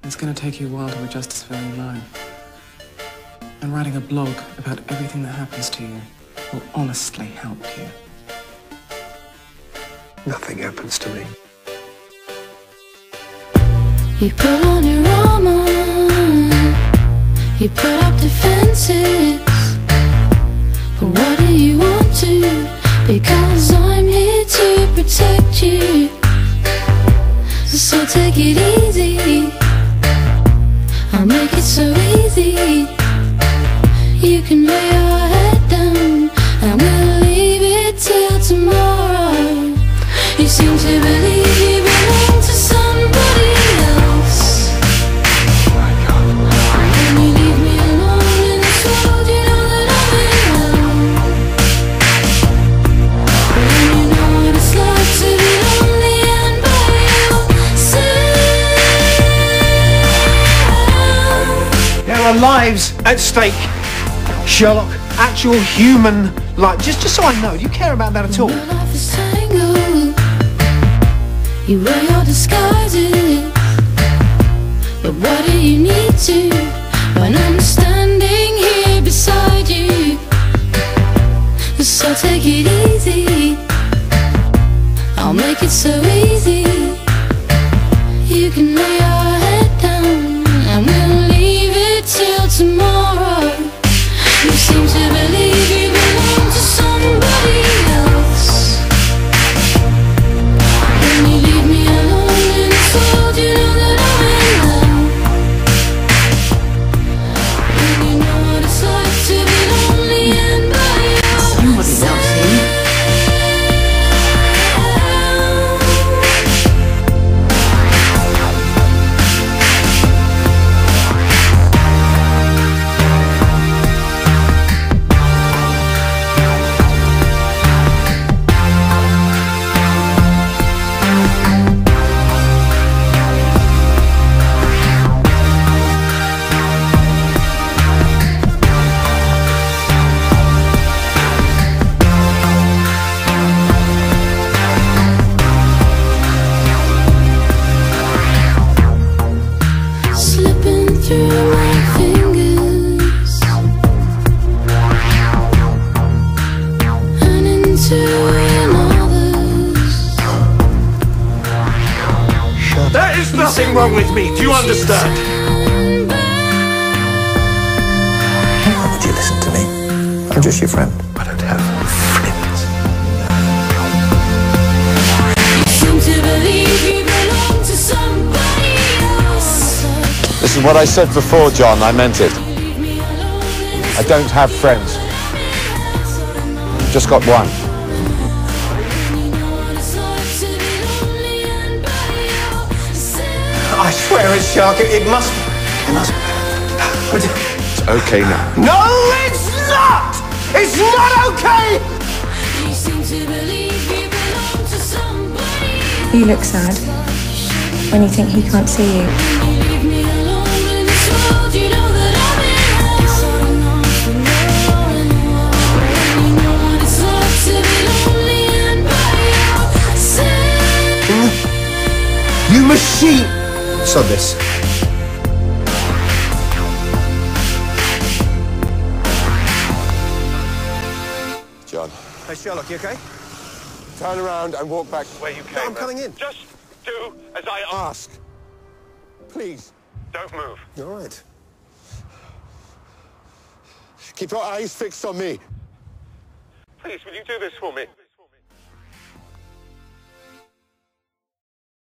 It's going to take you a while to adjust to feeling alone. And writing a blog about everything that happens to you will honestly help you. Nothing happens to me. You put on your armor, you put up defenses. But what do you want to? Because I'm here to protect you. So take it easy, I'll make it so easy. You can lay your head down and we'll leave it till tomorrow. You seem to believe you belong to somebody else. When you leave me alone in this world, you know that I'm alone. When you know what it's like to be lonely and by yourself. There are lives at stake, Sherlock. Actual human life. Just so I know, do you care about that at all? Your life is tangled. You wear your disguises, but what do you need to when I'm standing here beside you? So take it easy, I'll make it so easy. You can lay your head down and we'll leave it till tomorrow. You seem to believe you belong to somebody else. When you leave me alone in this world, you know that I'm alone. When you know what it's like to be lonely and by yourself. Somebody loves him. Through my fingers and into another's. There is nothing wrong with me, do you understand? Why would you listen to me? I'm just your friend. I don't have friends. You seem to believe you belong to somebody else. This is what I said before, John. I meant it. I don't have friends. Just got one. I swear it's Shark. It must. But It's okay now. no, it's not! It's not okay! You seem to believe you belong to somebody else. You look sad when you think he can't see you. Leave me alone in this world, you know that I'm alone. You know what it's like to be lonely and by yourself. You machine! So this. John, Hey, Sherlock, you okay? turn around and walk back where you came. No, I'm coming in. Just do as I ask. Please, don't move. All right. Keep your eyes fixed on me. Please, will you do this for me?